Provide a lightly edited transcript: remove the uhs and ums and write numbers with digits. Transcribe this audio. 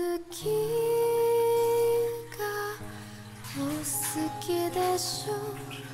きがお好きでしょう。